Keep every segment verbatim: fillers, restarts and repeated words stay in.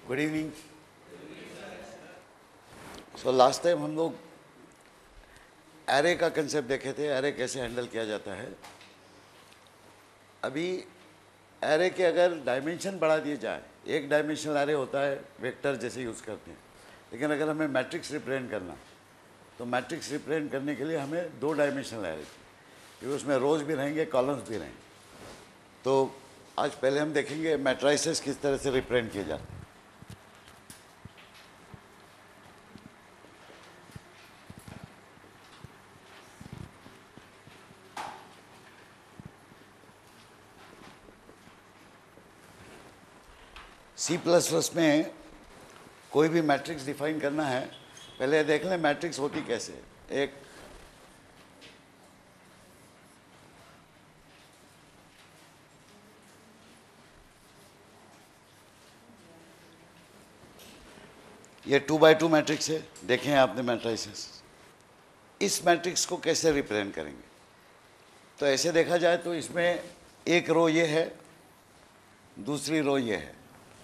Good evening. So last time हम लोग array का कंसेप्ट देखे थे, एरे कैसे हैंडल किया जाता है। अभी एरे के अगर डायमेंशन बढ़ा दिए जाए, एक डायमेंशनल एरे होता है, वेक्टर जैसे यूज़ करते हैं, लेकिन अगर हमें मैट्रिक्स रिप्रेजेंट करना तो मैट्रिक्स रिप्रेजेंट करने के लिए हमें दो डायमेंशनल एरे चाहिए, क्योंकि उसमें रोज भी रहेंगे, कॉलम्स भी रहेंगे। तो आज पहले हम देखेंगे मैट्राइसेस किस तरह से रिप्रेजेंट किए जाते हैं। सी प्लस प्लस में कोई भी मैट्रिक्स डिफाइन करना है, पहले देख लें मैट्रिक्स होती कैसे। एक ये टू बाई टू मैट्रिक्स है, देखें आपने मैट्राइसेस। इस मैट्रिक्स को कैसे रिप्रेजेंट करेंगे? तो ऐसे देखा जाए तो इसमें एक रो ये है, दूसरी रो ये है,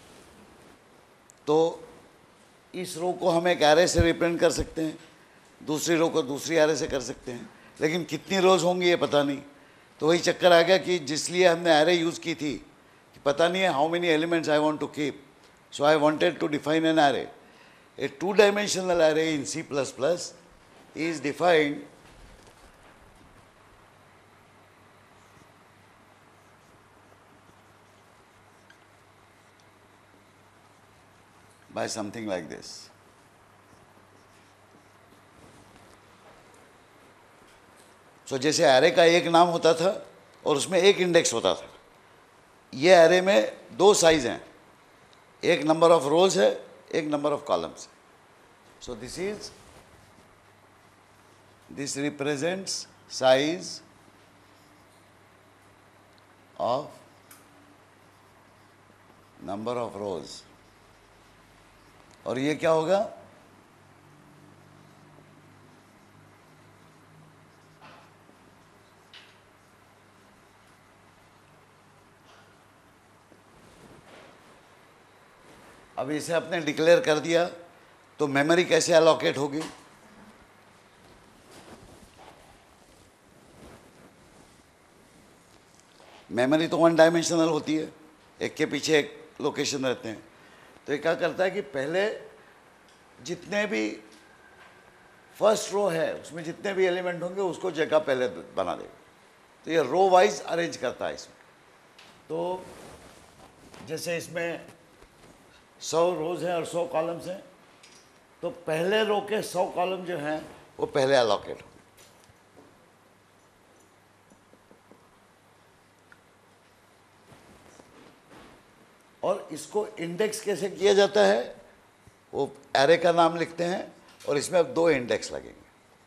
तो इस रो को हम एक एरे से रिप्रेजेंट कर सकते हैं, दूसरी रो को दूसरी एरे से कर सकते हैं, लेकिन कितनी रोज होंगी ये पता नहीं। तो वही चक्कर आ गया कि जिसलिए हमने एरे यूज़ की थी कि पता नहीं है how many elements I want to keep, so I wanted to define an array. A two-dimensional array in C plus plus is defined by something like this. So जैसे array का एक नाम होता था और उसमें एक इंडेक्स होता था, ये array में दो साइज हैं, एक नंबर ऑफ रोज है, एक number of columns. So this is this represents size of number of rows, और ये क्या होगा? अब इसे आपने डिक्लेयर कर दिया तो मेमोरी कैसे एलोकेट होगी? मेमोरी तो वन डायमेंशनल होती है, एक के पीछे एक लोकेशन रहते हैं। तो ये क्या करता है कि पहले जितने भी फर्स्ट रो है उसमें जितने भी एलिमेंट होंगे उसको जगह पहले बना देगा। तो ये रो वाइज अरेंज करता है इसमें। तो जैसे इसमें सौ रोज हैं और सौ कॉलम्स हैं, तो पहले रो के सौ कॉलम जो हैं वो पहले अलोकेट हो। और इसको इंडेक्स कैसे किया जाता है? वो एरे का नाम लिखते हैं और इसमें अब दो इंडेक्स लगेंगे।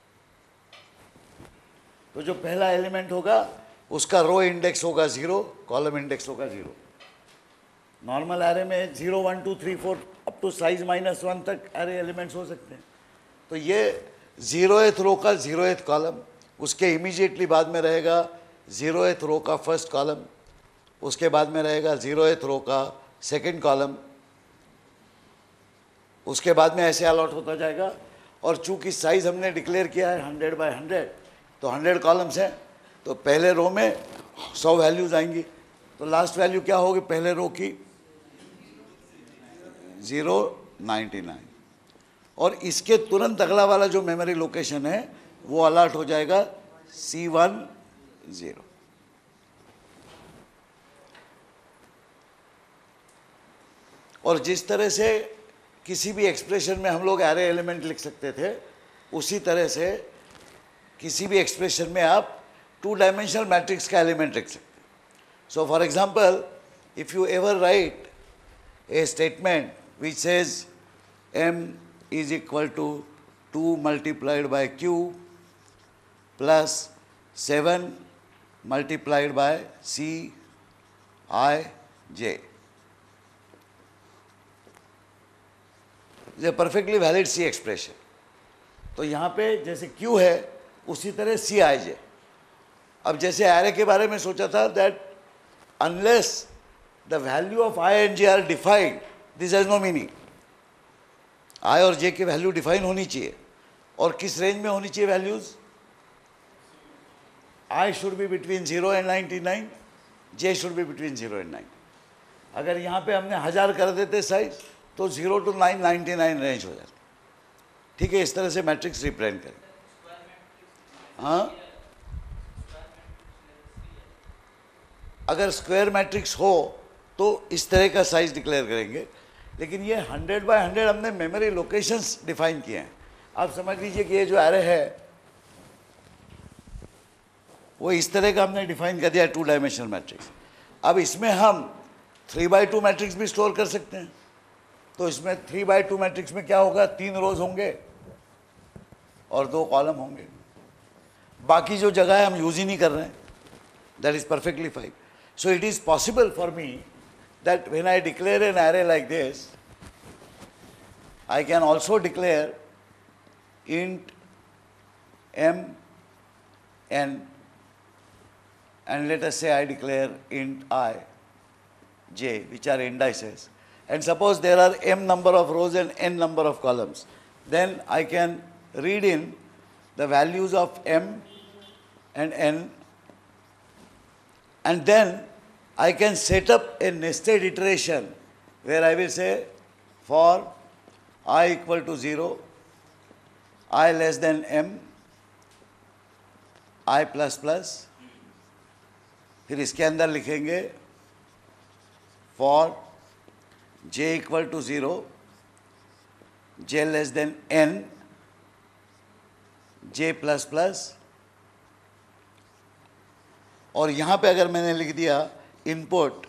तो जो पहला एलिमेंट होगा उसका रो इंडेक्स होगा जीरो, कॉलम इंडेक्स होगा जीरो। नॉर्मल एरे में zero one two three four up to size minus one तक एरे एलिमेंट्स हो सकते हैं। तो ये जीरोएथ रो का जीरोएथ कॉलम, उसके इमीडिएटली बाद में रहेगा जीरोएथ रो का फर्स्ट कॉलम, उसके बाद में रहेगा जीरोएथ रो का सेकंड कॉलम, उसके बाद में ऐसे अलॉट होता जाएगा। और चूंकि साइज हमने डिक्लेयर किया है हंड्रेड बाई हंड्रेड, तो हंड्रेड कॉलम्स हैं, तो पहले रो में सौ वैल्यूज आएंगी। तो लास्ट वैल्यू क्या होगी पहले रो की? Zero ninety nine. और इसके तुरंत अगला वाला जो मेमोरी लोकेशन है वो अलर्ट हो जाएगा सी वन ज़ीरो। और जिस तरह से किसी भी एक्सप्रेशन में हम लोग एरे एलिमेंट लिख सकते थे, उसी तरह से किसी भी एक्सप्रेशन में आप टू डायमेंशनल मैट्रिक्स का एलिमेंट लिख सकते हैं। So for example, if you ever write a statement which says m is equal to two multiplied by q plus seven multiplied by c I j is a perfectly valid C expression. तो यहाँ पे जैसे q है उसी तरह C I j। अब जैसे array के बारे में सोचा था that unless the value of I and j are defined, this has no meaning. I और जे की वैल्यू डिफाइन होनी चाहिए, और किस रेंज में होनी चाहिए values? I should be between zero and ninety nine, j should be between zero and nine. अगर यहाँ पे हमने हजार कर देते साइज, तो zero to nine ninety nine range हो जाती। ठीक है, इस तरह से मैट्रिक्स रिप्रेजेंट करें। हाँ, अगर स्क्वायर मैट्रिक्स हो तो इस तरह का साइज डिक्लेयर करेंगे, लेकिन ये हंड्रेड बाय हंड्रेड हमने मेमोरी लोकेशंस डिफाइन किए हैं। आप समझ लीजिए कि ये जो एरे है वो इस तरह का हमने डिफाइन कर दिया टू डायमेंशनल मैट्रिक्स। अब इसमें हम थ्री बाई टू मैट्रिक्स भी स्टोर कर सकते हैं। तो इसमें थ्री बाई टू मैट्रिक्स में क्या होगा? तीन रोज होंगे और दो कॉलम होंगे। बाकी जो जगह है हम यूज ही नहीं कर रहे हैं। That is perfectly fine. So it is possible for me that when I declare an array like this, I can also declare int m n, and let us say I declare int I j, which are indices, and suppose there are m number of rows and n number of columns, then I can read in the values of m and n, and then I can set up a nested iteration where I will say for I equal to zero, I less than m, I plus plus, फिर इसके अंदर लिखेंगे for j equal to zero, j less than n, j plus plus, और यहाँ पे अगर मैंने लिख दिया input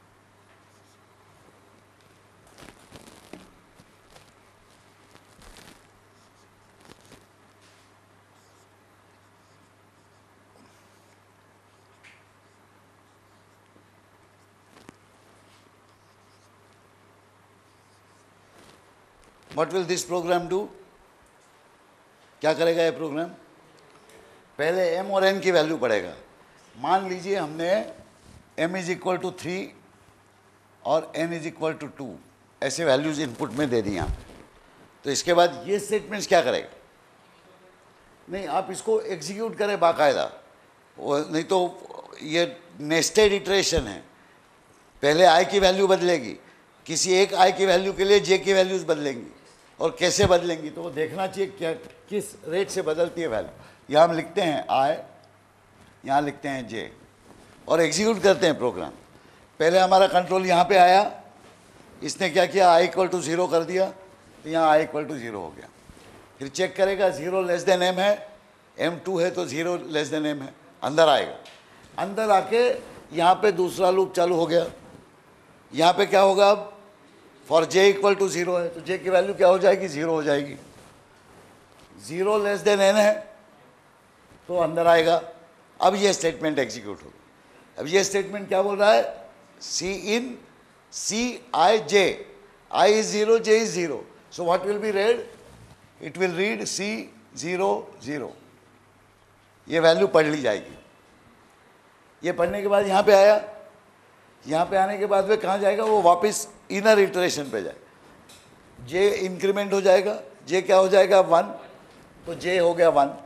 What will this program do? क्या करेगा ये प्रोग्राम? पहले m और n की वैल्यू पढ़ेगा। मान लीजिए हमने m is equal to three और n is equal to two ऐसे वैल्यूज इनपुट में दे दी यहाँ पे। तो इसके बाद ये स्टेटमेंट्स क्या करेगा? नहीं, आप इसको एग्जीक्यूट करें बाकायदा, वो नहीं तो ये नेस्टेड इटरेशन है। पहले i की वैल्यू बदलेगी, किसी एक i की वैल्यू के लिए j की वैल्यूज बदलेंगी, और कैसे बदलेंगी तो वो देखना चाहिए क्या किस रेट से बदलती है वैल्यू। यहाँ हम लिखते हैं i, यहाँ लिखते हैं j, और एग्जीक्यूट करते हैं प्रोग्राम। पहले हमारा कंट्रोल यहाँ पे आया, इसने क्या किया? i इक्वल टू ज़ीरो कर दिया, तो यहाँ i इक्वल टू ज़ीरो हो गया। फिर चेक करेगा ज़ीरो लेस देन m है, m टू है तो ज़ीरो लेस देन m है, अंदर आएगा। अंदर आके यहाँ पे दूसरा लूप चालू हो गया। यहाँ पे क्या होगा? अब for j equal to zero है तो j की वैल्यू क्या हो जाएगी? ज़ीरो हो जाएगी। ज़ीरो लेस देन n है तो अंदर आएगा। अब ये स्टेटमेंट एग्जीक्यूट होगा। अब ये स्टेटमेंट क्या बोल रहा है? Cin c I j, i is zero, j is zero, so what will be read? It will read c zero zero. ये वैल्यू पढ़ ली जाएगी। ये पढ़ने के बाद यहाँ पे आया, यहाँ पे आने के बाद वे कहाँ जाएगा? वो वापस इनर इटरेशन पे जाए। जे इंक्रीमेंट हो जाएगा, जे क्या हो जाएगा? वन, तो जे हो गया वन।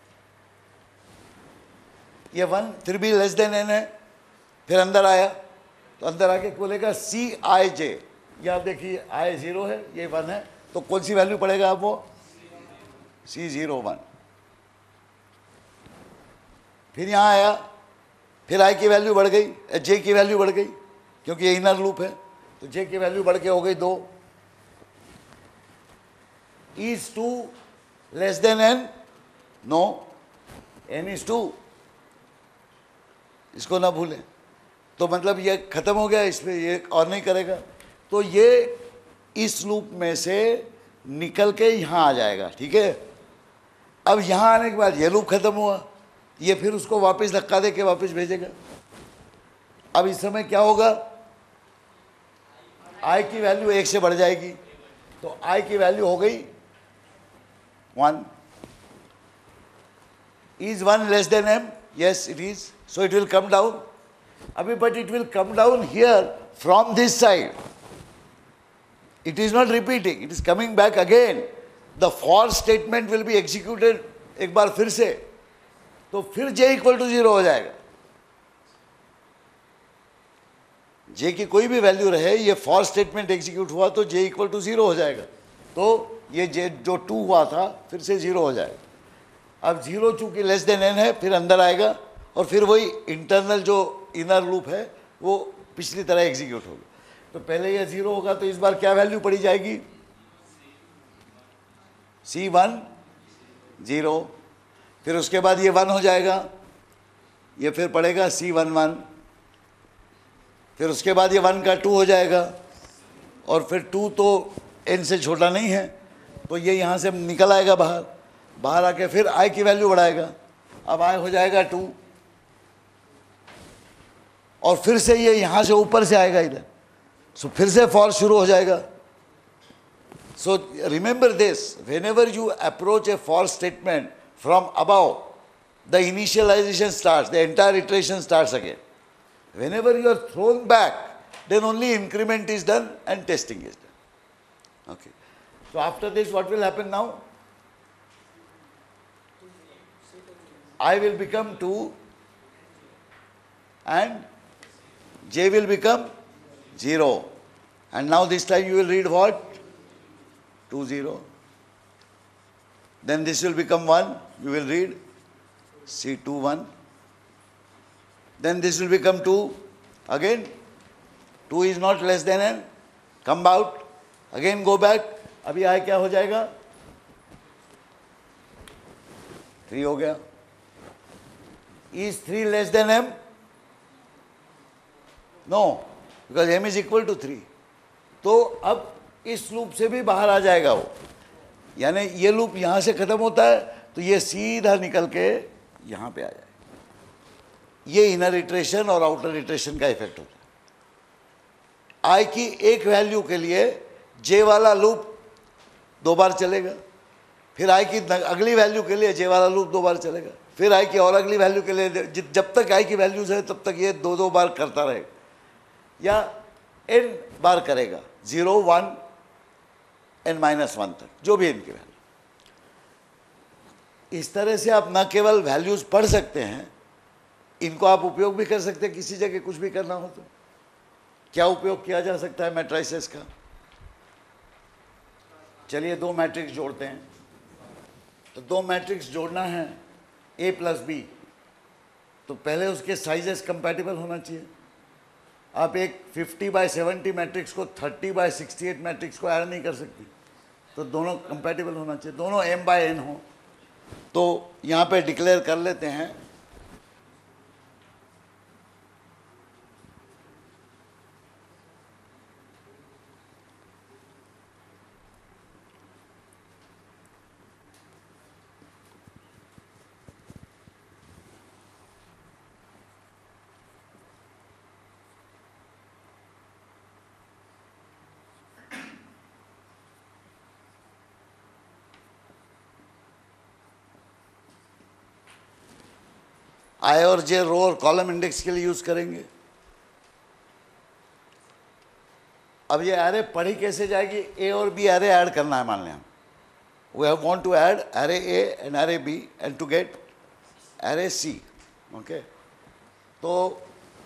ये वन फिर भी लेस देन एन है, फिर अंदर आया तो अंदर आके बोलेगा सी आई जे। ये आप देखिए आई ज़ीरो है, ये वन है, तो कौन सी वैल्यू पड़ेगा आप? वो सी ज़ीरो वन। फिर यहाँ आया, फिर आई की वैल्यू बढ़ गई, जे की वैल्यू बढ़ गई, क्योंकि ये इनर लूप है, तो जे की वैल्यू बढ़ के हो गई दो। Is two less than n? No, n is two, इसको ना भूलें। तो मतलब ये खत्म हो गया, इसमें ये और नहीं करेगा। तो ये इस लूप में से निकल के यहाँ आ जाएगा। ठीक है, अब यहाँ आने के बाद ये लूप खत्म हुआ, ये फिर उसको वापस धक्का दे के वापस भेजेगा। अब इस समय क्या होगा? i की वैल्यू एक से बढ़ जाएगी, तो i की वैल्यू हो गई वन। Is one less than m? Yes it is, so it will come down. अभी but it will come down here from this side, It is not repeating, it is coming back again. The for statement will be executed एक बार फिर से, तो फिर j equal to zero हो जाएगा। j की कोई भी वैल्यू रहे, ये फॉर स्टेटमेंट एग्जीक्यूट हुआ तो j इक्वल टू जीरो हो जाएगा, तो ये j जो टू हुआ था फिर से जीरो हो जाएगा। अब जीरो चूंकि लेस देन n है, फिर अंदर आएगा और फिर वही इंटरनल जो इनर लूप है वो पिछली तरह एग्जीक्यूट होगा। तो पहले ये जीरो होगा तो इस बार क्या वैल्यू पड़ी जाएगी, सी वन जीरो, फिर उसके बाद ये वन हो जाएगा, ये फिर पड़ेगा सी वन वन, फिर उसके बाद ये वन का टू हो जाएगा, और फिर टू तो एन से छोटा नहीं है तो ये यहाँ से निकल आएगा बाहर, बाहर आके फिर आई की वैल्यू बढ़ाएगा, अब आई हो जाएगा टू, और फिर से ये यहाँ से ऊपर से आएगा इधर, सो फिर से फॉर शुरू हो जाएगा। So remember this, whenever you approach a for statement from above, the initialization starts, the entire iteration starts again. Whenever you are thrown back, then only increment is done and testing is done. Okay. So after this, what will happen now? I will become two and j will become zero. And now this time you will read what? two, zero. Then this will become one. You will read C two, one. Then this will become two. Again, two is not less than n. Come out. Again go back. अभी I क्या हो जाएगा? three हो गया. Is three less than m? No, because m is equal to three. तो अब इस loop से भी बाहर आ जाएगा वो, यानी ये लूप यहाँ से खत्म होता है तो ये सीधा निकल के यहाँ पे आ जाएगा। ये इनर इटरेशन और आउटर इटरेशन का इफेक्ट होता है। आई की एक वैल्यू के लिए जे वाला लूप दो बार चलेगा, फिर आई की अगली वैल्यू के लिए जे वाला लूप दो बार चलेगा, फिर आई की और अगली वैल्यू के लिए, जब तक आई की वैल्यूज है तब तक ये दो दो बार करता रहेगा या एन बार करेगा, zero one n minus one तक, जो भी इनकी वैल्यू। इस तरह से आप न केवल वैल्यूज पढ़ सकते हैं, इनको आप उपयोग भी कर सकते हैं। किसी जगह कुछ भी करना हो तो क्या उपयोग किया जा सकता है मैट्रिसेस का? चलिए दो मैट्रिक्स जोड़ते हैं। तो दो मैट्रिक्स जोड़ना है ए प्लस बी, तो पहले उसके साइजेस कंपैटिबल होना चाहिए। आप एक फिफ्टी बाय सेवेंटी मैट्रिक्स को thirty by sixty eight matrix को ऐड नहीं कर सकती, तो दोनों कंपैटिबल होना चाहिए, दोनों एम बाय एन हो। तो यहाँ पे डिक्लेयर कर लेते हैं आई और जे रो और कॉलम इंडेक्स के लिए यूज करेंगे। अब ये एरे पढ़ी कैसे जाएगी? ए और बी एरे ऐड करना है, मान लें हम we have want to add array A and array B and to get array C. Okay, तो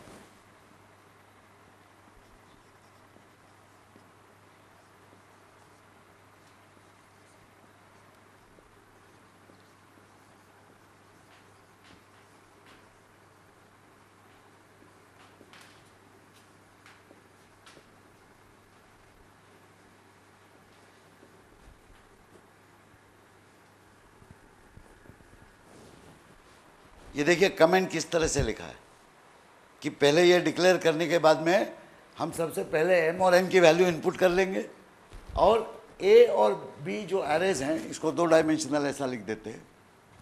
ये देखिए कमेंट किस तरह से लिखा है कि पहले ये डिक्लेयर करने के बाद में हम सबसे पहले एम और एन की वैल्यू इनपुट कर लेंगे और ए और बी जो एरेज हैं इसको दो डायमेंशनल ऐसा लिख देते हैं,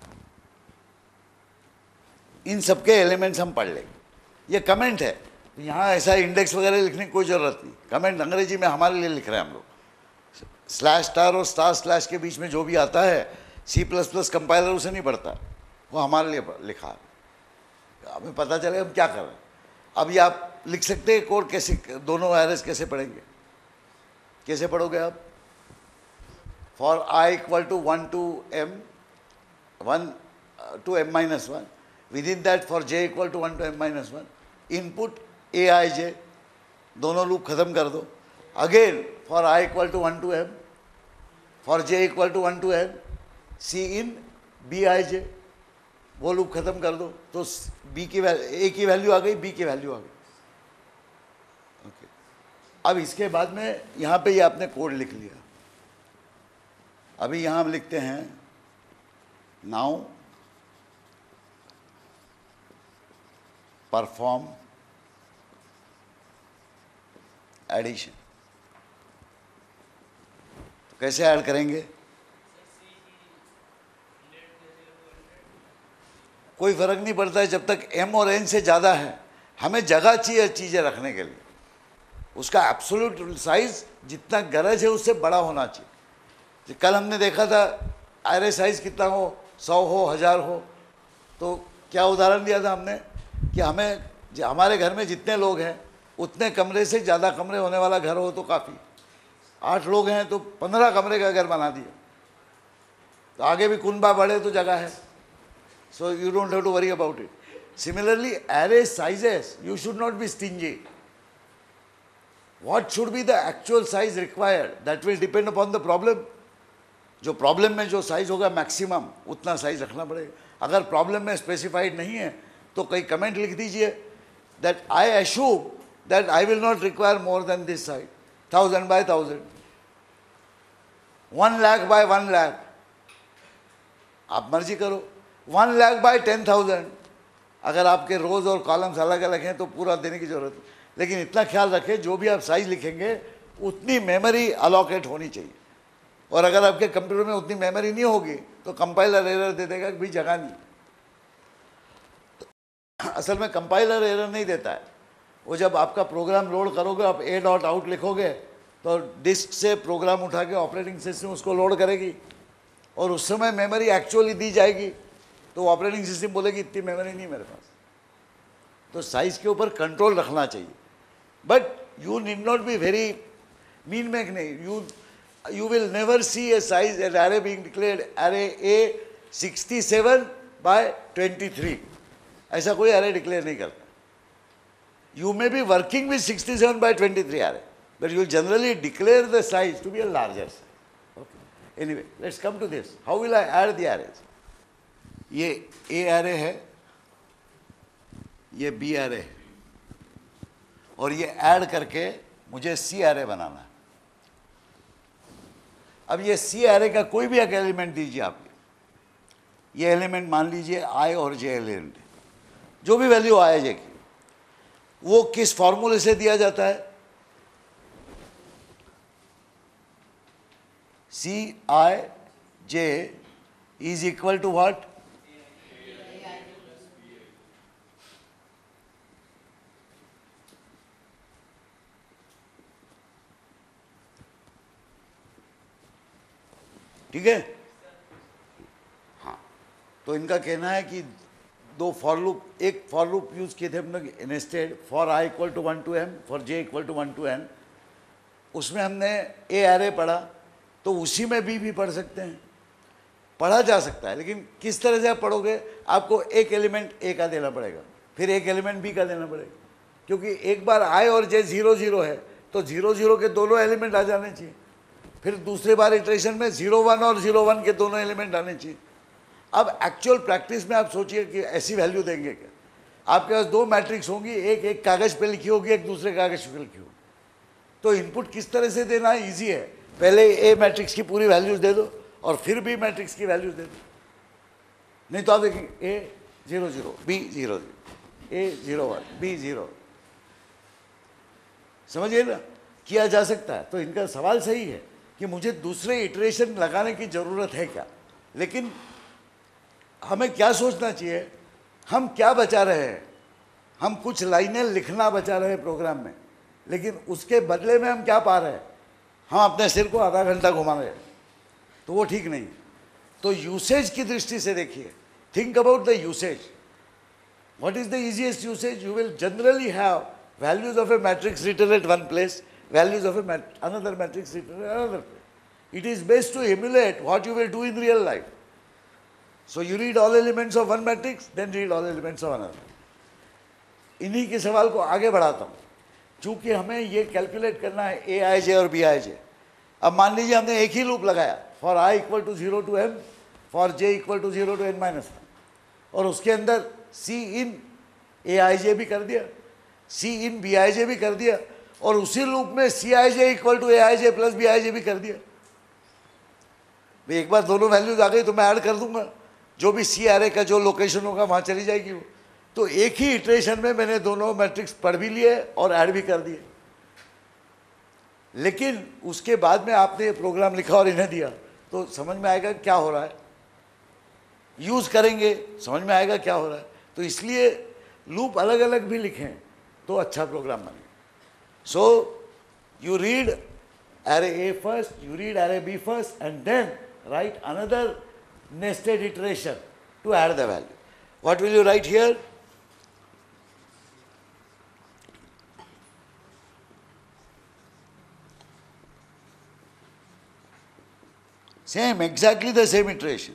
इन सबके एलिमेंट्स हम पढ़ लेंगे। ये कमेंट है, यहाँ ऐसा इंडेक्स वगैरह लिखने की कोई ज़रूरत नहीं। कमेंट अंग्रेजी में हमारे लिए लिख रहे हैं हम लोग, स्लैश स्टार और स्टार स्लैश के बीच में जो भी आता है सी प्लस प्लस कंपाइलर उसे नहीं पढ़ता, वो हमारे लिए लिखा है, हमें पता चले हम क्या कर रहे हैं। अभी आप लिख सकते हैं कोड कैसे, दोनों एरेज कैसे पढ़ेंगे। कैसे पढ़ोगे आप? For I equal to one to m one to M minus one, within that for J equal to one to M minus one, input a I j, दोनों लूप खत्म कर दो. Again for I equal to one to M, for J equal to one to m, cin b I j, वो loop खत्म कर दो. तो B की वैल्यू, ए की वैल्यू आ गई, बी की वैल्यू आ गई. ओके, अब इसके बाद में यहाँ पे ये आपने कोड लिख लिया. अभी यहाँ हम लिखते हैं नाउ परफॉर्म एडिशन. तो कैसे ऐड करेंगे? कोई फर्क नहीं पड़ता है जब तक m और n से ज़्यादा है. हमें जगह चाहिए चीज़ें रखने के लिए. उसका एब्सोल्यूट साइज जितना गरज है उससे बड़ा होना चाहिए. कल हमने देखा था एरे साइज कितना हो, सौ हो, हज़ार हो. तो क्या उदाहरण दिया था हमने कि हमें हमारे घर में जितने लोग हैं उतने कमरे से ज़्यादा कमरे होने वाला घर हो तो काफ़ी. आठ लोग हैं तो पंद्रह कमरे का घर बना दिया. तो आगे भी कुनबा बढ़े तो जगह है. So you don't have to worry about it. Similarly, array sizes, you should not be stingy. What should be the actual size required? That will depend upon the problem. जो प्रॉब्लम में जो साइज होगा maximum उतना size रखना पड़ेगा. अगर problem में specified नहीं है तो कई कमेंट लिख दीजिए that I assume that I will not require more than this size, thousand by thousand, one lakh by one lakh, आप मर्जी करो. One lakh by ten thousand, अगर आपके रोज और कॉलम्स अलग अलग हैं तो पूरा देने की जरूरत है. लेकिन इतना ख्याल रखें जो भी आप साइज लिखेंगे उतनी मेमोरी अलॉकेट होनी चाहिए. और अगर आपके कंप्यूटर में उतनी मेमोरी नहीं होगी तो कंपाइलर एरर दे देगा कि भाई जगह नहीं. तो असल में कंपाइलर एरर नहीं देता है. वो जब आपका प्रोग्राम लोड करोगे, आप ए डॉट आउट लिखोगे तो डिस्क से प्रोग्राम उठा के ऑपरेटिंग सिस्टम उसको लोड करेगी और उस समय मेमोरी एक्चुअली दी जाएगी. तो ऑपरेटिंग सिस्टम बोलेगी इतनी मेमोरी नहीं मेरे पास. तो साइज के ऊपर कंट्रोल रखना चाहिए. But you need not be very mean make नहीं. You you will never see a size an array being declared array a sixty seven by twenty three. ऐसा कोई एरे डिक्लेयर नहीं करता. You may be working with sixty seven by twenty three array, but you generally declare the size to be a larger size. Okay, anyway let's come to this. How will I add the arrays? ये a array है, ये B array है, और ये add करके मुझे सी array बनाना है. अब ये सी एरे का कोई भी एक एलिमेंट दीजिए आप. ये एलिमेंट मान लीजिए आई और जे एलिमेंट, जो भी वैल्यू आए जे की, वो किस फॉर्मूले से दिया जाता है? C I J is equal to what? ठीक है. हाँ, तो इनका कहना है कि दो फॉर लूप, एक फॉर लूप यूज किए थे हमने nested, for I equal to one to M, for J equal to one to N. उसमें हमने ए एरे पढ़ा, तो उसी में बी भी पढ़ सकते हैं. पढ़ा जा सकता है, लेकिन किस तरह से आप पढ़ोगे? आपको एक एलिमेंट ए का देना पड़ेगा, फिर एक एलिमेंट बी का देना पड़ेगा. क्योंकि एक बार आई और जे जीरो जीरो है तो जीरो जीरो के दोनों एलिमेंट आ जाने चाहिए. फिर दूसरे बार इटरेशन में जीरो वन और जीरो वन के दोनों एलिमेंट आने चाहिए. अब एक्चुअल प्रैक्टिस में आप सोचिए कि ऐसी वैल्यू देंगे क्या? आपके पास दो मैट्रिक्स होंगी, एक एक कागज़ पे लिखी होगी, एक दूसरे कागज़ पे लिखी होगी. तो इनपुट किस तरह से देना है? ईजी है. पहले ए मैट्रिक्स की पूरी वैल्यूज दे दो और फिर बी मैट्रिक्स की वैल्यूज दे दो. नहीं तो आप देखेंगे A zero zero, B zero zero, A zero one, B zero. समझिए ना, किया जा सकता है. तो इनका सवाल सही है कि मुझे दूसरे इटरेशन लगाने की ज़रूरत है क्या. लेकिन हमें क्या सोचना चाहिए? हम क्या बचा रहे हैं? हम कुछ लाइनें लिखना बचा रहे हैं प्रोग्राम में, लेकिन उसके बदले में हम क्या पा रहे हैं? हम अपने सिर को आधा घंटा घुमा रहे हैं. तो वो ठीक नहीं. तो यूसेज की दृष्टि से देखिए, think about the usage. What is the easiest usage? You will generally have values of a matrix written at one place values of a mat another matrix written in another place. It is based to emulate what you will do in real life. So you read all elements of one matrix, then read all elements of another. इन्हीं के सवाल को आगे बढ़ाता हूँ. चूंकि हमें ये कैलकुलेट करना है ए आई जे और बी आई जे. अब मान लीजिए हमने एक ही लूप लगाया, for I equal to zero to M, for J equal to zero to N minus one, और उसके अंदर सी इन ए आई जे भी कर दिया, सी इन बी आई जे भी कर दिया, और उसी लूप में C I J equal to A I J plus B I J भी कर दिया. एक बार दोनों वैल्यूज आ गई तो मैं ऐड कर दूंगा, जो भी सी एरे का जो लोकेशन होगा वहाँ चली जाएगी वो. तो एक ही इटरेशन में मैंने दोनों मैट्रिक्स पढ़ भी लिए और ऐड भी कर दिए. लेकिन उसके बाद में आपने ये प्रोग्राम लिखा और इन्हें दिया तो समझ में आएगा क्या हो रहा है. यूज़ करेंगे समझ में आएगा क्या हो रहा है. तो इसलिए लूप अलग अलग भी लिखें तो अच्छा प्रोग्राम बने. So you read array A first, you read array B first, and then write another nested iteration to add the value. What will you write here? Same, exactly the same iteration.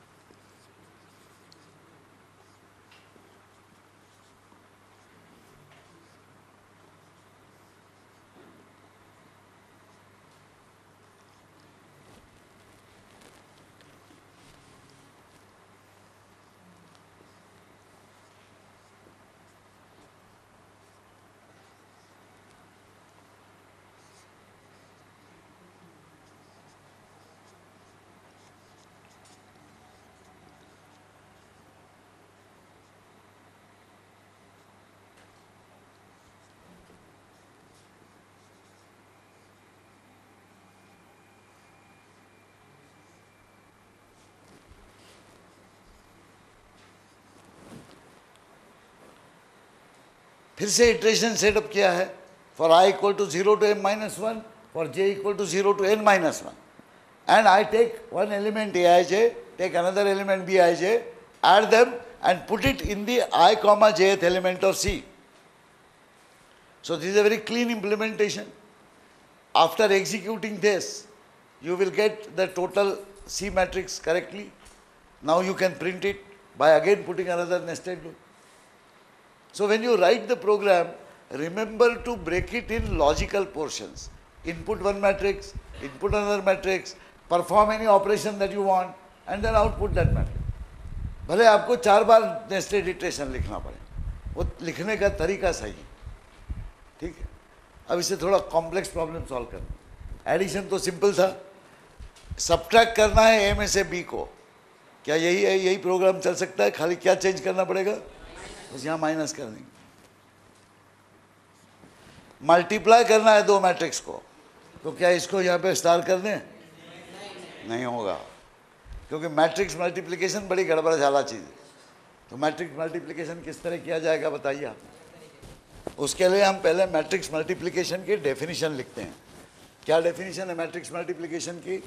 फिर से iteration setup किया है. For I equal to zero to M minus one, for J equal to zero to N minus one, and I take one element A I J, take another element B I J, add them and put it in the I comma jth element of C. So this is a very clean implementation. After executing this, you will get the total C matrix correctly. Now you can print it by again putting another nested loop. So when you write the program, remember to break it in logical portions. Input one matrix, input another matrix, perform any operation that you want, and then output that matrix. भले आपको चार बार nested iteration लिखना पड़े, वो लिखने का तरीका सही, ठीक है. अब इसे थोड़ा कॉम्प्लेक्स प्रॉब्लम सॉल्व करना. एडिशन तो सिंपल था, सब्ट्रैक्ट करना है ए में से बी को. क्या यही है, यही प्रोग्राम चल सकता है? खाली क्या चेंज करना पड़ेगा, बस यहाँ माइनस कर देंगे. मल्टीप्लाई करना है दो मैट्रिक्स को, तो क्या इसको यहाँ पे स्टार कर दें? नहीं होगा, क्योंकि मैट्रिक्स मल्टीप्लिकेशन बड़ी गड़बड़ झाला चीज़ है. तो मैट्रिक्स मल्टीप्लिकेशन किस तरह किया जाएगा बताइए आप. उसके लिए हम पहले मैट्रिक्स मल्टीप्लिकेशन की डेफिनेशन लिखते हैं. क्या डेफिनेशन है मैट्रिक्स मल्टीप्लिकेशन की?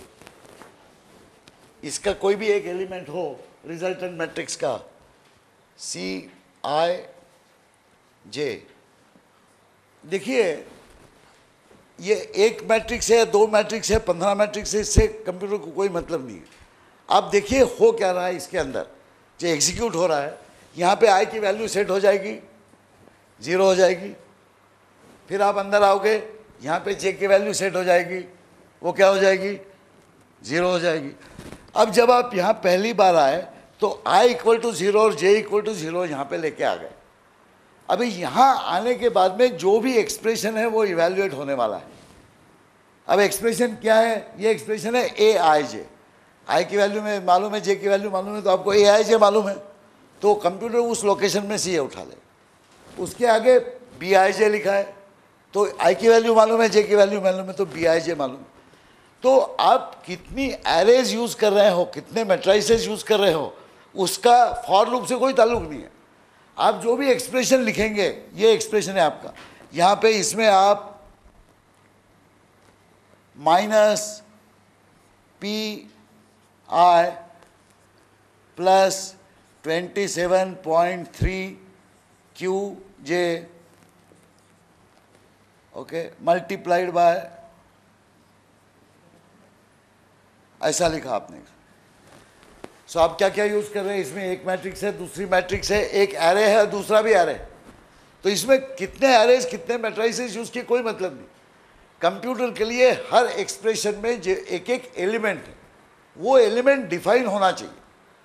इसका कोई भी एक एलिमेंट हो रिजल्टेंट मैट्रिक्स का, सी आई जे. देखिए ये एक मैट्रिक्स है, दो मैट्रिक्स है, पंद्रह मैट्रिक्स है, इससे कंप्यूटर को कोई मतलब नहीं है. आप देखिए हो क्या रहा है इसके अंदर, जो एग्जीक्यूट हो रहा है. यहाँ पे आई की वैल्यू सेट हो जाएगी, ज़ीरो हो जाएगी. फिर आप अंदर आओगे, यहाँ पे जे की वैल्यू सेट हो जाएगी, वो क्या हो जाएगी? ज़ीरो हो जाएगी. अब जब आप यहाँ पहली बार आए तो आई इक्वल टू ज़ीरो और जे इक्वल टू ज़ीरो यहाँ पे लेके आ गए. अभी यहाँ आने के बाद में जो भी एक्सप्रेशन है वो इवेल्युएट होने वाला है. अब एक्सप्रेशन क्या है? ये एक्सप्रेशन है ए आई जे. आई की वैल्यू में मालूम है, जे की वैल्यू मालूम है, तो आपको ए आई जे मालूम है, तो कंप्यूटर उस लोकेशन में से ये उठा ले. उसके आगे बी आई जे लिखा है, तो आई की वैल्यू मालूम है, जे की वैल्यू मालूम है, तो बी आई जे मालूम. तो आप कितनी एरेज यूज़ कर रहे हो, कितने मैट्राइसेस यूज़ कर रहे हो, उसका फॉर लूप से कोई ताल्लुक नहीं है. आप जो भी एक्सप्रेशन लिखेंगे, ये एक्सप्रेशन है आपका. यहाँ पे इसमें आप minus P I plus twenty seven point three Q J okay, multiplied by, ऐसा लिखा आपने। सो so, आप क्या क्या यूज कर रहे हैं इसमें? एक मैट्रिक्स है, दूसरी मैट्रिक्स है, एक एरे है, दूसरा भी एरे है। तो इसमें कितने एरेज कितने मैट्रिसेस यूज किए कोई मतलब नहीं। कंप्यूटर के लिए हर एक्सप्रेशन में जो एक एक एलिमेंट है वो एलिमेंट डिफाइन होना चाहिए।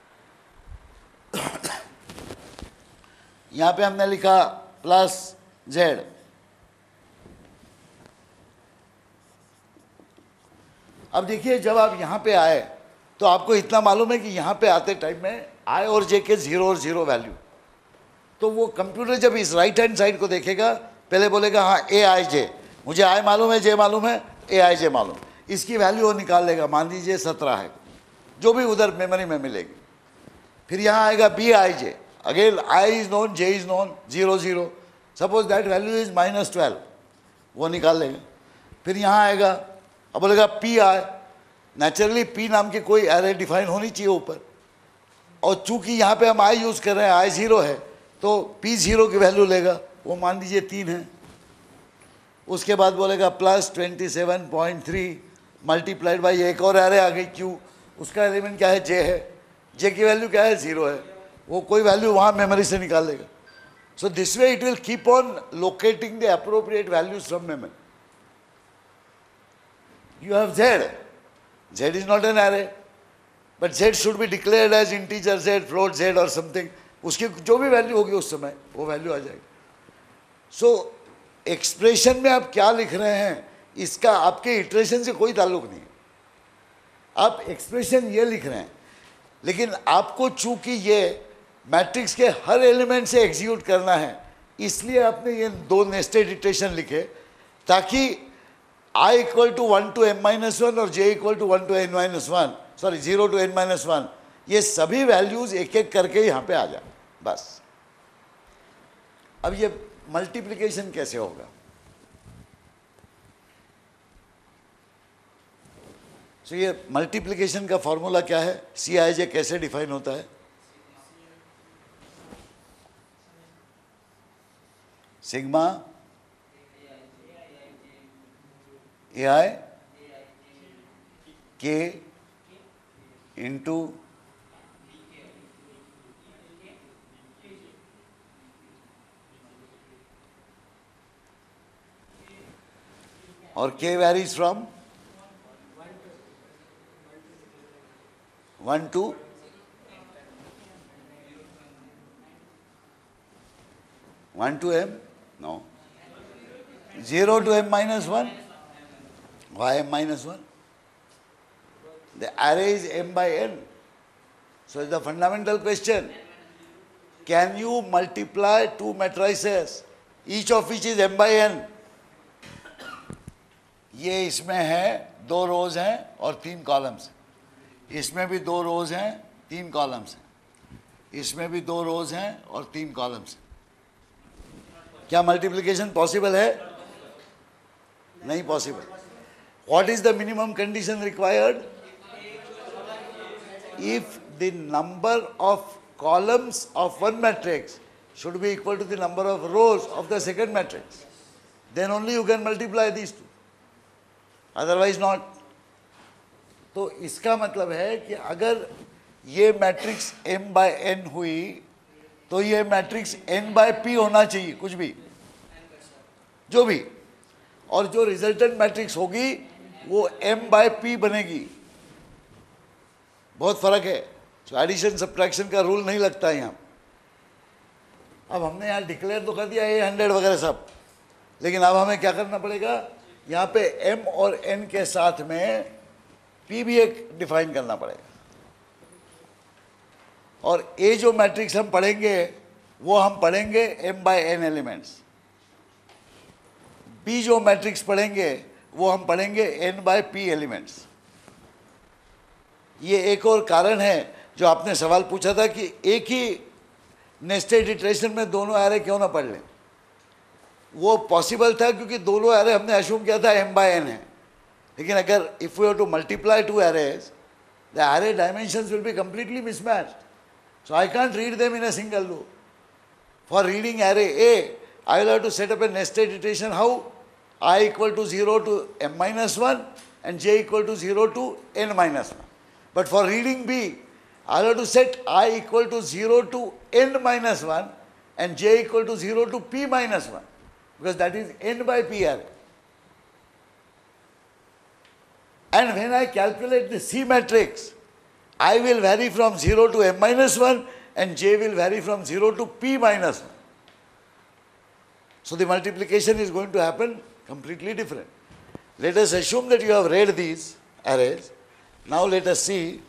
यहां पे हमने लिखा प्लस जेड, अब देखिए जब आप यहां पे आए तो आपको इतना मालूम है कि यहां पे आते टाइम में आई और जे के जीरो और जीरो वैल्यू, तो वो कंप्यूटर जब इस राइट हैंड साइड को देखेगा पहले बोलेगा हाँ ए आई जे, मुझे आई मालूम है, जे मालूम है, ए आई जे मालूम, इसकी वैल्यू वो निकाल लेगा। मान लीजिए सत्रह है, जो भी उधर मेमोरी में मिलेगी। फिर यहाँ आएगा B I J, again I is known, J is known, zero zero, suppose that value is minus twelve, वो निकाल लेगा। फिर यहाँ आएगा, अब बोलेगा पी आई, नेचुरली पी नाम की कोई एरे डिफाइन होनी चाहिए ऊपर, और चूंकि यहाँ पे हम आई यूज़ कर रहे हैं, आई ज़ीरो है, तो पी ज़ीरो की वैल्यू लेगा, वो मान लीजिए तीन है। उसके बाद बोलेगा plus twenty seven point three multiplied by एक और एरे आ गई क्यू, उसका एलिमेंट क्या है? जे है, जे की वैल्यू क्या है? ज़ीरो है, वो कोई वैल्यू वहाँ मेमोरी से निकाल लेगा। So this way it will keep on locating the appropriate values from memory. You have Z. Z is not an array, but Z should be declared as integer Z, float Z or something. उसकी जो भी value होगी उस समय वो value आ जाएगी। सो so, expression में आप क्या लिख रहे हैं इसका आपके इटरेशन से कोई ताल्लुक नहीं है। आप एक्सप्रेशन ये लिख रहे हैं, लेकिन आपको चूंकि ये मैट्रिक्स के हर एलिमेंट से एग्जीक्यूट करना है, इसलिए आपने ये दो नेस्टेड इटरेशन लिखे, ताकि I equal to one to M minus one और j equal to one to N minus one, sorry zero to N minus one, ये सभी वैल्यूज एक एक करके यहाँ पे आ जाए बस। अब ये मल्टीप्लिकेशन कैसे होगा? तो so, ये मल्टीप्लिकेशन का फॉर्मूला क्या है? सी आई जे कैसे डिफाइन होता है? सिग्मा ए आई के इंटू और K varies from one to one to M, no, zero to M minus one. Why m minus one? The array is m by n. So it's the fundamental question. Can you multiply two matrices, each of which is m by n? ये इसमें है दो रोज हैं और तीन columns, इसमें भी दो रोज हैं तीन कॉलम्स हैं, इसमें भी दो रोज हैं और तीन कॉलम्स हैं। क्या मल्टीप्लिकेशन पॉसिबल है? नहीं possible. What is the minimum condition required? If the number of columns of one matrix should be equal to the number of rows of the second matrix, then only you can multiply these two. Otherwise not. तो इसका मतलब है कि अगर ये matrix m by n हुई तो ये मैट्रिक्स n by p होना चाहिए, कुछ भी जो भी, और जो रिजल्टेंट मैट्रिक्स होगी वो m by p बनेगी। बहुत फर्क है। तो एडिशन सब्ट्रैक्शन का रूल नहीं लगता है यहाँ। अब हमने यहाँ डिक्लेयर तो कर दिया ए हंड्रेड वगैरह सब, लेकिन अब हमें क्या करना पड़ेगा? यहाँ पे m और n के साथ में p भी एक डिफाइन करना पड़ेगा। और a जो मैट्रिक्स हम पढ़ेंगे वो हम पढ़ेंगे m by n elements, b जो मैट्रिक्स पढ़ेंगे वो हम पढ़ेंगे n by p एलिमेंट्स। ये एक और कारण है जो आपने सवाल पूछा था कि एक ही नेस्टेड इटरेशन में दोनों एरे क्यों ना पढ़ लें। वो पॉसिबल था क्योंकि दोनों एरे हमने अश्यूम किया था m by n है, लेकिन अगर if we have to multiply two arrays the array dimensions will be completely mismatched, so I can't read them in a single loop. For reading array A I will have to set up a nested iteration. How? I equal to zero to m minus one and j equal to zero to n minus one. But for reading B, I have to set I equal to zero to n minus one and j equal to zero to p minus one, because that is n by p array. And when I calculate the C matrix, I will vary from zero to m minus one and j will vary from zero to p minus one. So the multiplication is going to happen completely different. Let us assume that you have read these arrays. Now let us see.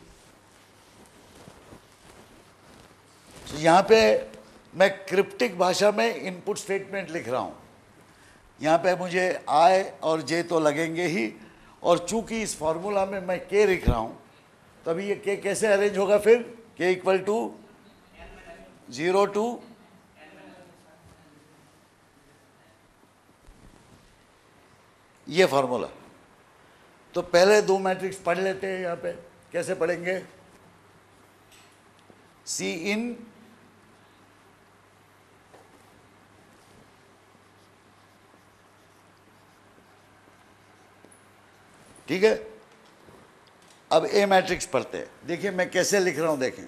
So यहाँ पे मैं cryptic भाषा में input statement लिख रहा हूँ. यहाँ पे मुझे I और J तो लगेंगे ही, और चूंकि इस फॉर्मूला में मैं K लिख रहा हूँ, तभी ये K कैसे अरेंज होगा फिर? K equal to zero to ये फॉर्मूला. तो पहले दो मैट्रिक्स पढ़ लेते हैं. यहाँ पे कैसे पढ़ेंगे? सी इन ठीक है. अब ए मैट्रिक्स पढ़ते हैं. देखिए मैं कैसे लिख रहा हूं. देखें,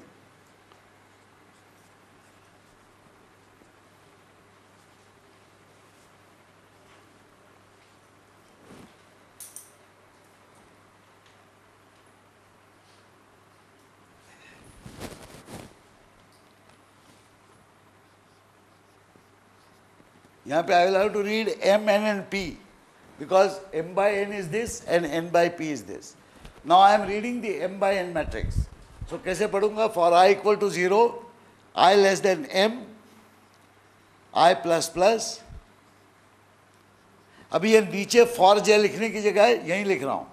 यहाँ पे I will have to read m, n and p, because m by n is this and n by p is this. Now I am reading the m by n matrix. So कैसे पढ़ूंगा? For I equal to zero, I less than m, I plus plus. अभी ये नीचे for j लिखने की जगह यहीं लिख रहा हूं.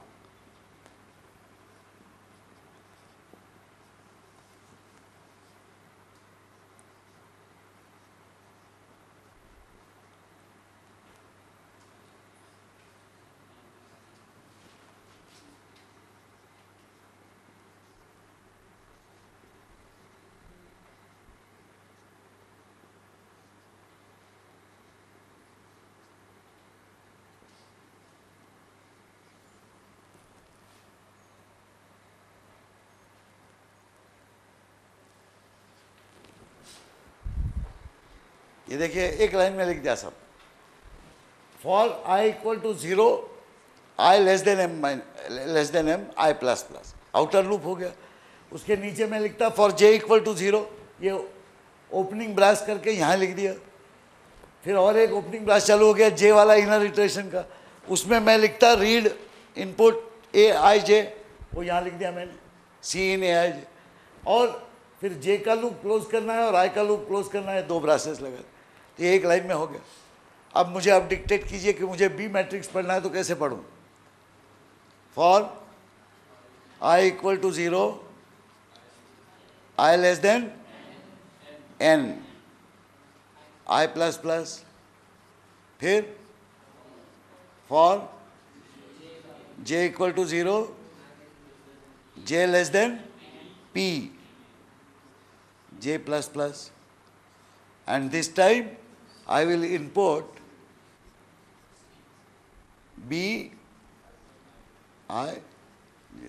ये देखिए एक लाइन में लिख दिया सब. For I equal to zero, I less than M less than M I plus plus. Outer loop हो गया. उसके नीचे में लिखता for J equal to zero, ये ओपनिंग ब्रास करके यहाँ लिख दिया. फिर और एक ओपनिंग ब्रास चालू हो गया जे वाला इनर इटरेशन का, उसमें मैं लिखता read input a I j, वो यहाँ लिख दिया मैंने सी इन ए आई जे. और फिर जे का लूप क्लोज करना है और आई का लूप क्लोज करना है. दो ब्रासेस लगा, तो ये एक लाइन में हो गया. अब मुझे अब डिक्टेट कीजिए कि मुझे बी मैट्रिक्स पढ़ना है तो कैसे पढ़ूं? For I equal to zero, I less than N, I plus plus. फिर for J equal to zero, J less than P, j plus plus, and this time I will import b I j,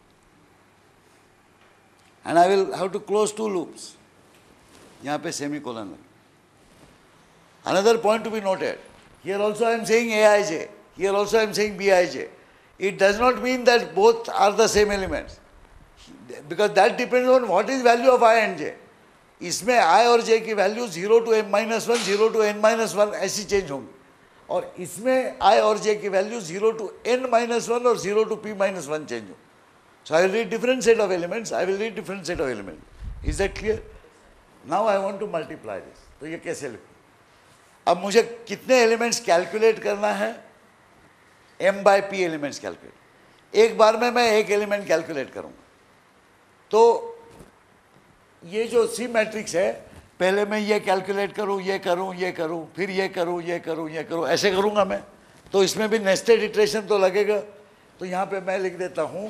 and I will have to close two loops. यहाँ पे semicolon. Another point to be noted, here also I am saying aij, here also I am saying bij. It does not mean that both are the same elements, because that depends on what is value of I and j. इसमें I और J की value zero to M minus one, zero to N minus one ऐसी change होंगी, और इसमें I और J की value zero to N minus one और zero to P minus one change हो. So I will read different set of elements, I will read different set of element. Is that clear? Now I want to multiply this. तो ये कैसे लिखूं? अब मुझे कितने elements calculate करना है? m by P elements calculate. एक बार में मैं एक एलिमेंट कैलकुलेट करूंगा. तो ये जो सी मैट्रिक्स है, पहले मैं ये कैलकुलेट करूं, ये करूं, ये करूं, फिर ये करूं, ये करूं, ये करूं, ऐसे करूंगा मैं. तो इसमें भी नेस्टेड इटरेशन तो लगेगा. तो यहाँ पे मैं लिख देता हूं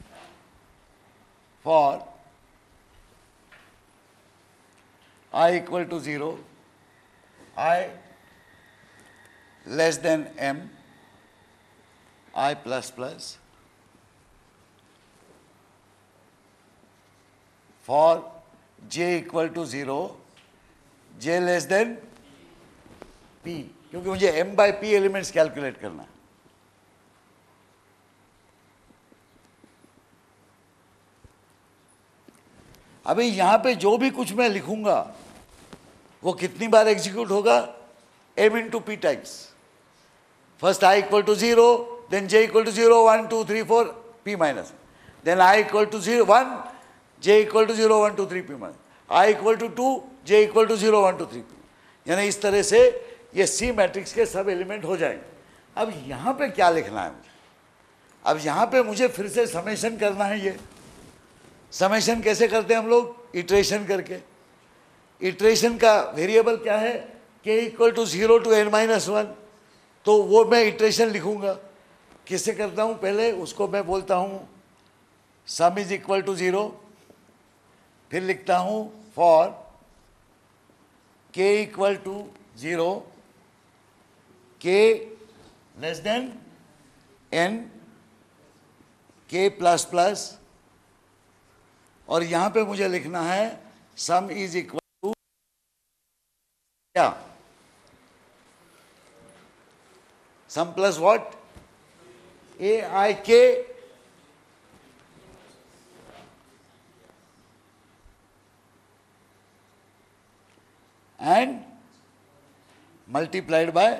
for I equal to zero, I less than M, I plus plus for j equal to zero, j less than p, क्योंकि मुझे m by p elements calculate करना है। अभी यहां पे जो भी कुछ मैं लिखूंगा वो कितनी बार एग्जीक्यूट होगा? m into P times. First i equal to zero, then j equal to zero, one two three four, p minus, then i equal to zero one, j equal to zero, one two three, p minus, i equal to two, j equal to zero, one two three, p। यानी इस तरह से ये C matrix के सब element हो जाएंगे। अब यहाँ पे क्या लिखना है मुझे? अब यहाँ पे मुझे फिर से समेशन करना है। ये समेशन कैसे करते हैं हम लोग? इटरेशन करके। इटरेशन का वेरिएबल क्या है? k equal to zero to N minus one. तो वो मैं इटरेशन लिखूंगा। किससे करता हूँ? पहले उसको मैं बोलता हूँ sum is equal to zero, फिर लिखता हूँ for k equal to zero, k less than n, k plus plus, और यहां पे मुझे लिखना है सम इज इक्वल टू क्या? सम प्लस व्हाट? ए आई के एंड मल्टीप्लाइड बाय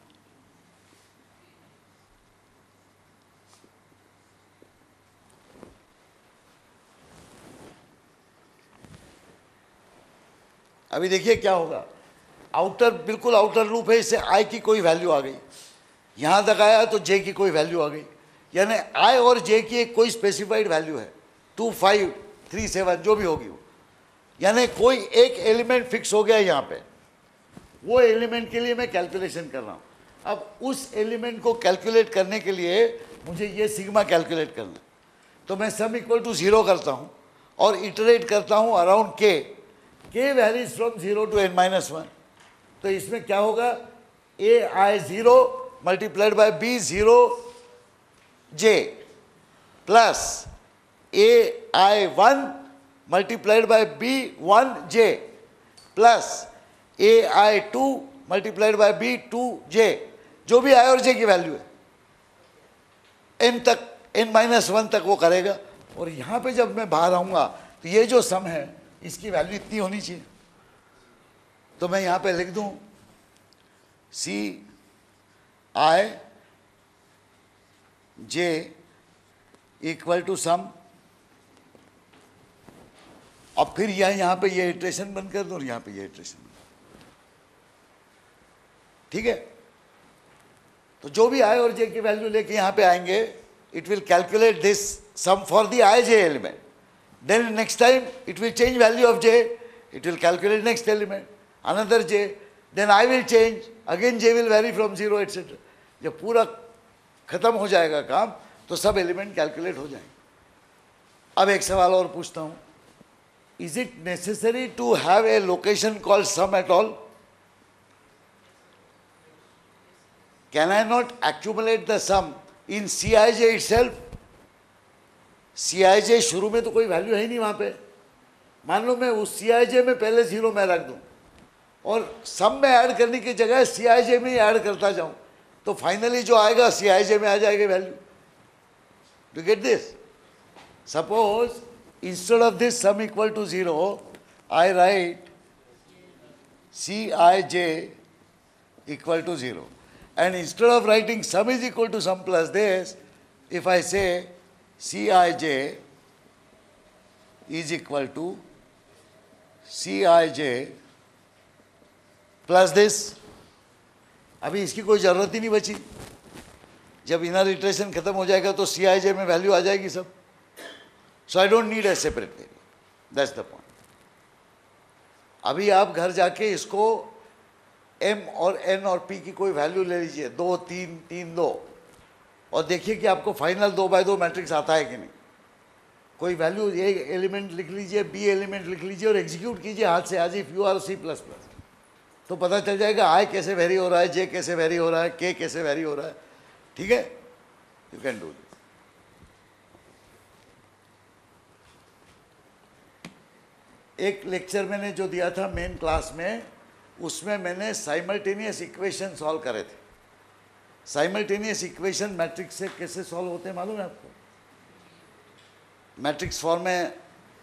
अभी देखिए क्या होगा। आउटर बिल्कुल आउटर लूप है, इससे आई की कोई वैल्यू आ गई, यहां तक आया तो जे की कोई वैल्यू आ गई, यानी आई और जे की एक कोई स्पेसिफाइड वैल्यू है, टू फाइव थ्री सेवन जो भी होगी वो, यानी कोई एक एलिमेंट फिक्स हो गया यहाँ पे। वो एलिमेंट के लिए मैं कैलकुलेशन कर रहा हूँ। अब उस एलिमेंट को कैलकुलेट करने के लिए मुझे ये सिग्मा कैलकुलेट करना, तो मैं सम इक्वल टू जीरो करता हूँ और इटरेट करता हूँ around K. K varies from zero to N minus one. तो इसमें क्या होगा? A I zero multiplied by B zero J plus A I one multiplied by B one J plus A I two multiplied by B two J, जो भी आई और j की value है N तक, एन माइनस वन तक वो करेगा। और यहाँ पे जब मैं बाहर आऊँगा तो ये जो सम है इसकी वैल्यू इतनी होनी चाहिए। तो मैं यहाँ पे लिख दूँ सी आई जे इक्वल टू सम, अब फिर यह यहाँ पे ये इटरेशन बंद कर दूँ और यहाँ पे ये इटरेशन, ठीक है। तो जो भी आई और जे की वैल्यू लेके यहाँ पे आएंगे, it will calculate this sum for the I J element, then next time it will change value of j, it will calculate next element, another j, then I will change, again j will vary from zero et cetera. जब पूरा खत्म हो जाएगा काम तो सब element calculate हो जाएंगे। अब एक सवाल और पूछता हूँ, is it necessary to have a location called sum at all? Can I not accumulate the sum in C I J itself? सी आई जे शुरू में तो कोई वैल्यू है ही नहीं वहाँ पे। मान लो मैं उस सी आई जे में पहले जीरो में रख दूँ और सम में ऐड करने की जगह सी आई जे में ही ऐड करता जाऊँ, तो फाइनली जो आएगा सी आई जे में आ जाएगी value. To get this, suppose instead of this sum equal to zero I write C I J equal to zero, and instead of writing sum is equal to sum plus this, if I say C I J is equal to C I J plus this, अभी इसकी कोई ज़रूरत ही नहीं बची। जब inner iteration खत्म हो जाएगा तो C I J में वैल्यू आ जाएगी सब। So I don't need a separate variable, that's the point. अभी आप घर जाके इसको M और N और P की कोई वैल्यू ले लीजिए, दो तीन तीन दो, और देखिए कि आपको फाइनल दो बाय दो मैट्रिक्स आता है कि नहीं। कोई वैल्यू ए एलिमेंट लिख लीजिए, बी एलिमेंट लिख लीजिए और एग्जीक्यूट कीजिए हाथ से, आज if you are C plus plus, तो पता चल जाएगा आई कैसे वेरी हो रहा है, जे कैसे वेरी हो रहा है, के कैसे वेरी हो रहा है, ठीक है। You can do this. एक लेक्चर मैंने जो दिया था मेन क्लास में, उसमें मैंने साइमल्टेनियस इक्वेशन सॉल्व करे थे. साइमल्टेनियस इक्वेशन मैट्रिक्स से कैसे सॉल्व होते हैं मालूम है आपको? मैट्रिक्स फॉर्म में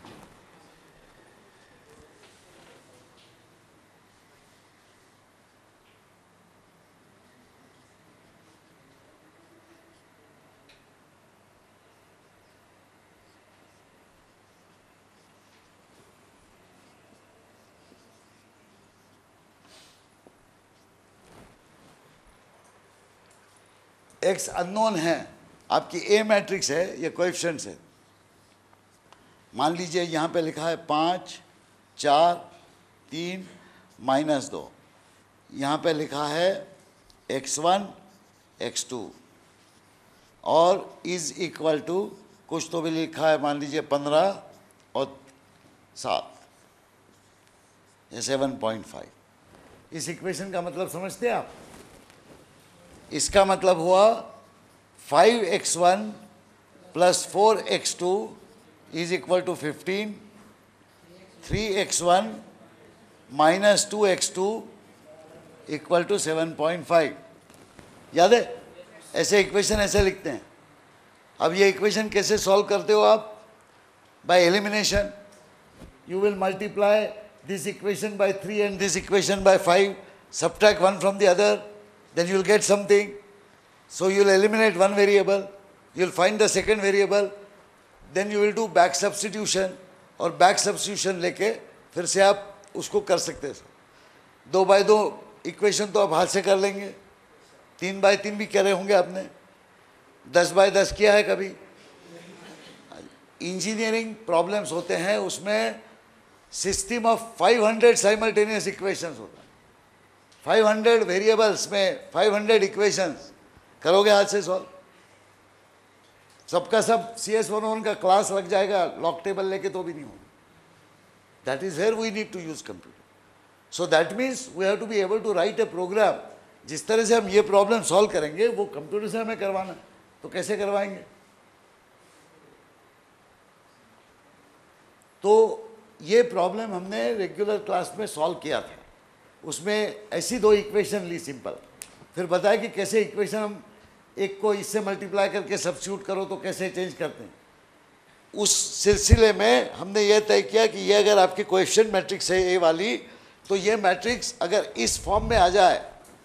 एक्स अननोन है, आपकी ए मैट्रिक्स है, ये कोएफिशिएंट्स है. मान लीजिए यहाँ पे लिखा है पाँच, चार, तीन, माइनस दो. यहाँ पे लिखा है एक्स वन, एक्स टू और इज इक्वल टू कुछ तो भी लिखा है, मान लीजिए पंद्रह और सात, ये सेवन पॉइंट फाइव. इस इक्वेशन का मतलब समझते हैं आप? इसका मतलब हुआ five X one plus four X two is equal to fifteen, three X one minus two X two equal to seven point five. याद है? ऐसे इक्वेशन ऐसे लिखते हैं. अब ये इक्वेशन कैसे सॉल्व करते हो आप? By elimination. You will multiply this equation by three and this equation by five, subtract one from the other, then you will get something. So you will eliminate one variable, you will find the second variable, then you will do back substitution, और back substitution लेके फिर से आप उसको कर सकते हैं. दो बाय दो इक्वेशन तो आप हाथ से कर लेंगे, तीन बाय तीन भी कर रहे होंगे आपने, दस बाय दस किया है कभी? इंजीनियरिंग प्रॉब्लम्स होते हैं उसमें system of five hundred simultaneous equations होता है. फाइव हंड्रेड वेरिएबल्स में फाइव हंड्रेड इक्वेशंस करोगे हाथ से सॉल्व? सबका सब सी एस वन वन का क्लास लग जाएगा लॉक टेबल लेके तो भी नहीं होगा. That is where we need to use computer. So that means we have to be able to write a program. जिस तरह से हम ये प्रॉब्लम सॉल्व करेंगे वो कंप्यूटर से हमें करवाना है, तो कैसे करवाएंगे? तो ये प्रॉब्लम हमने रेगुलर क्लास में सॉल्व किया था. उसमें ऐसी दो इक्वेशन ली सिंपल, फिर बताया कि कैसे इक्वेशन हम एक को इससे मल्टीप्लाई करके सब्स्टिट्यूट करो तो कैसे चेंज करते हैं. उस सिलसिले में हमने ये तय किया कि ये अगर आपकी कोएफिशिएंट मैट्रिक्स है ए वाली, तो ये मैट्रिक्स अगर इस फॉर्म में आ जाए,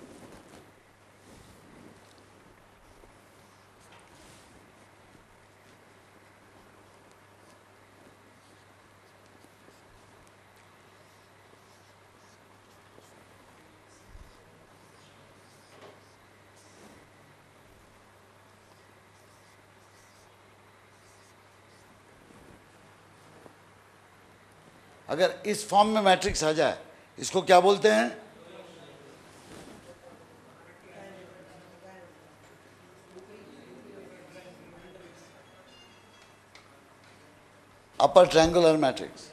अगर इस फॉर्म में मैट्रिक्स आ जाए, इसको क्या बोलते हैं? Upper triangular matrix.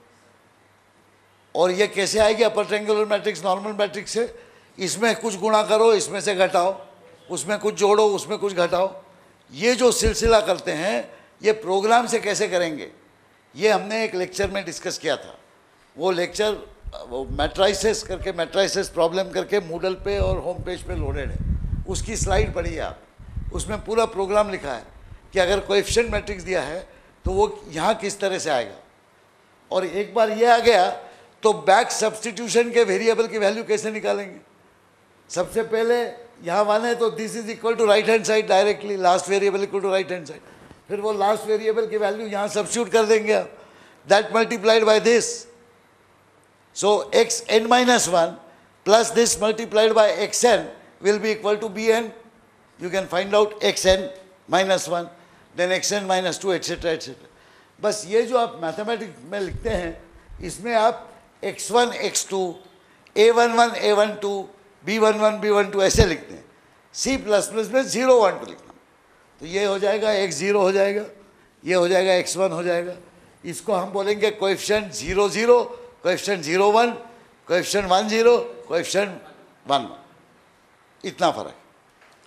और ये कैसे आएगी upper triangular matrix normal matrix से? इसमें कुछ गुणा करो, इसमें से घटाओ, उसमें कुछ जोड़ो, उसमें कुछ घटाओ. ये जो सिलसिला करते हैं ये प्रोग्राम से कैसे करेंगे, ये हमने एक लेक्चर में डिस्कस किया था. वो लेक्चर वो मैट्राइसिस करके मैट्राइसिस प्रॉब्लम करके मूडल पे और होम पेज पे लोडेड है. उसकी स्लाइड पढ़िए आप, उसमें पूरा प्रोग्राम लिखा है कि अगर कोएफिशिएंट मैट्रिक्स दिया है तो वो यहाँ किस तरह से आएगा. और एक बार ये आ गया तो बैक सब्स्टिट्यूशन के वेरिएबल की वैल्यू कैसे निकालेंगे? सबसे पहले यहाँ वन है तो this is equal to right hand side directly, last variable equal to right hand side. फिर वो लास्ट वेरिएबल की वैल्यू यहाँ सब्स्टिट्यूट कर देंगे आप, that multiplied by this. So X N minus one plus this multiplied by X N will be equal to B N. You can find out x N minus one, then X N minus two etcetera etcetera. बस ये जो आप mathematics में लिखते हैं इसमें आप X one X two, A one one A one two, B one one B one two ऐसे लिखते हैं. सी प्लस प्लस में जीरो वन टू लिखना, तो ये हो जाएगा एक्स जीरो हो जाएगा, ये हो जाएगा एक्स वन हो जाएगा. इसको हम बोलेंगे coefficient zero zero, coefficient zero one, coefficient one zero, coefficient one one. इतना फर्क.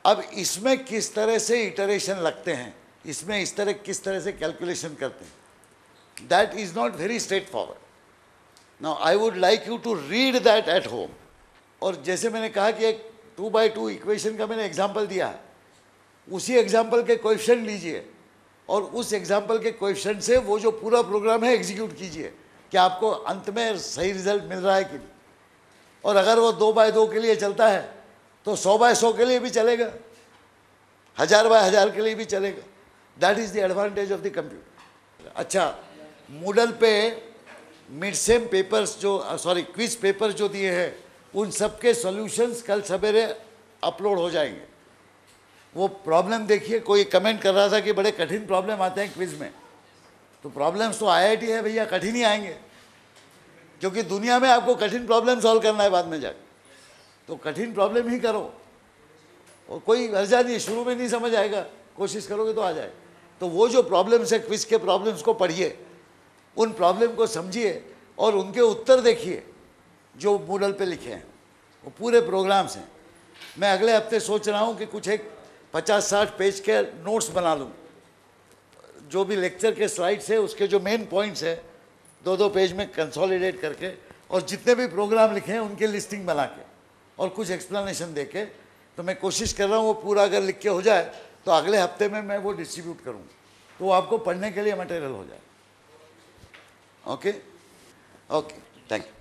अब इसमें किस तरह से इटरेशन लगते हैं, इसमें इस तरह किस तरह से कैलकुलेशन करते हैं, that is not very straightforward. Now I would like you to read that at home. और जैसे मैंने कहा कि एक टू बाई टू इक्वेशन का मैंने एग्जाम्पल दिया है, उसी एग्जाम्पल के कोएफिशिएंट लीजिए और उस एग्जाम्पल के कोएफिशिएंट से वो जो पूरा प्रोग्राम है एग्जीक्यूट कीजिए कि आपको अंत में सही रिजल्ट मिल रहा है कि नहीं। और अगर वो दो बाय दो के लिए चलता है तो सौ बाय सौ के लिए भी चलेगा, हजार बाय हजार के लिए भी चलेगा। That is the advantage of the computer. अच्छा, मूडल पे मिड सेम पेपर्स जो सॉरी क्विज पेपर जो दिए हैं उन सब के सॉल्यूशंस कल सवेरे अपलोड हो जाएंगे। वो प्रॉब्लम देखिए, कोई कमेंट कर रहा था कि बड़े कठिन प्रॉब्लम आते हैं क्विज में, तो प्रॉब्लम्स तो आई आई टी है भैया, कठिन ही आएंगे, क्योंकि दुनिया में आपको कठिन प्रॉब्लम सॉल्व करना है बाद में जाकर, तो कठिन प्रॉब्लम ही करो। और कोई हर्जा नहीं, शुरू में नहीं समझ आएगा, कोशिश करोगे तो आ जाए। तो वो जो प्रॉब्लम्स है क्विज के प्रॉब्लम्स को पढ़िए, उन प्रॉब्लम को समझिए और उनके उत्तर देखिए जो मूडल पे लिखे हैं, वो पूरे प्रोग्राम्स हैं। मैं अगले हफ्ते सोच रहा हूँ कि कुछ एक पचास साठ पेज के नोट्स बना लूँ, जो भी लेक्चर के स्लाइड्स है उसके जो मेन पॉइंट्स है दो दो पेज में कंसोलिडेट करके, और जितने भी प्रोग्राम लिखे हैं उनकी लिस्टिंग बना के और कुछ एक्सप्लेनेशन दे के, तो मैं कोशिश कर रहा हूँ वो पूरा अगर लिख के हो जाए तो अगले हफ्ते में मैं वो डिस्ट्रीब्यूट करूँ, तो वो आपको पढ़ने के लिए मटेरियल हो जाए। Okay okay, thank you.